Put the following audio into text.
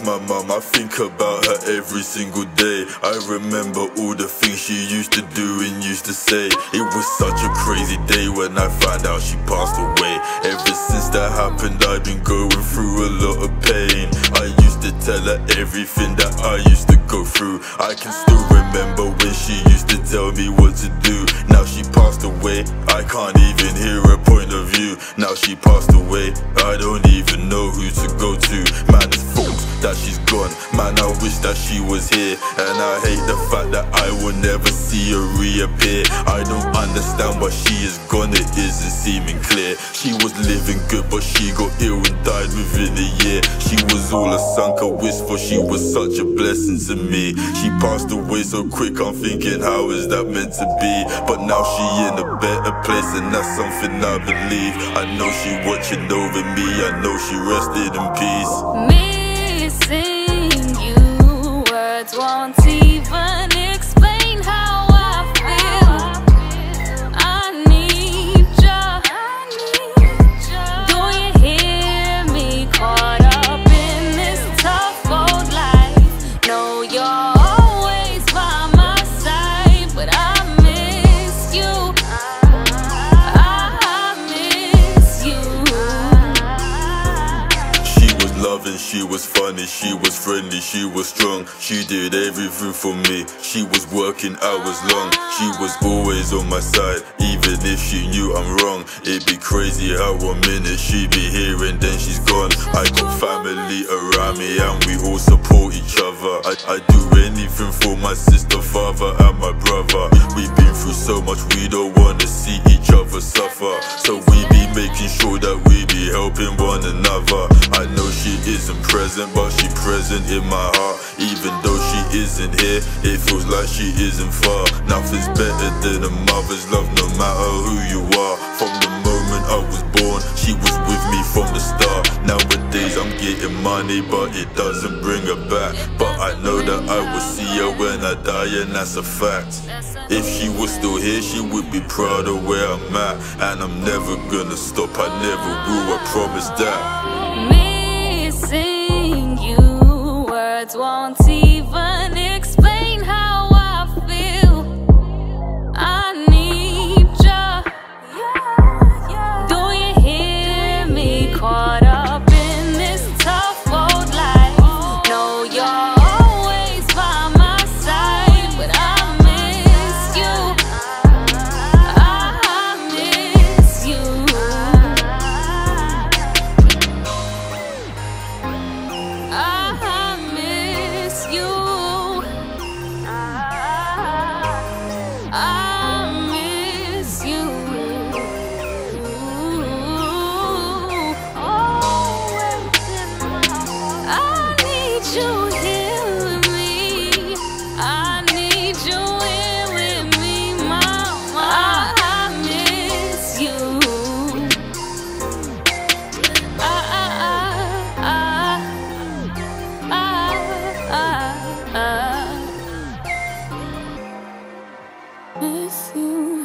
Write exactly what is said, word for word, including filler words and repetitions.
my mum, I think about her every single day. I remember all the things she used to do and used to say. It was such a crazy day when I found out she passed away. Ever since that happened, I've been going through a lot of pain. I used to tell her everything that I used to go through. I can still remember when she used to tell me what to do. Now she passed away, I can't even hear her point of view. Now she passed away, I don't even know who to go to. Man, it's fucked that she's gone. Man, I wish that she was here. And I hate the fact that I will never see her reappear. I don't understand why she is gone, it isn't seeming clear. She was living good, but she got ill and died within a year. She was all a sunk a whisper, she was such a blessing to me. She passed away so quick, I'm thinking, how is that meant to be? But now she in a better place, and that's something I believe. I know she watching over me, I know she rested in peace. Missing you, words won't even explain how I feel. I need ya. Do you hear me? Caught up in this tough old life. Know you're always by my side, but I miss you. I miss you. She was loving, she was funny, she was friendly, she was strong. She did everything for me, she was working hours long. She was always on my side, even if she knew I'm wrong. It'd be crazy how one minute she'd be here and then she's gone. I got family around me and we all support each other. I, I do anything for my sister, father and my brother. We've been through so much, we don't wanna see each other suffer. So we be making sure that we be helping one another. I know she isn't present, but she present in my heart. Even though she isn't here, it feels like she isn't far. Nothing's better than a mother's love, no matter who you are. From the moment I was born, she was with me from the start. Nowadays I'm getting money, but it doesn't bring her back. But I know that I will see her when I die, and that's a fact. If she was still here, she would be proud of where I'm at. And I'm never gonna stop, I never will, I promise that. Missing you, words won't even explain how I feel. I need ya. Do you hear me? Caught up in this tough old life. Know you're always by my side, but I miss you. I miss you. I miss you. I miss you. I need you here with me. I need you here with me, mama. I miss you. I, I, I, I, I miss you.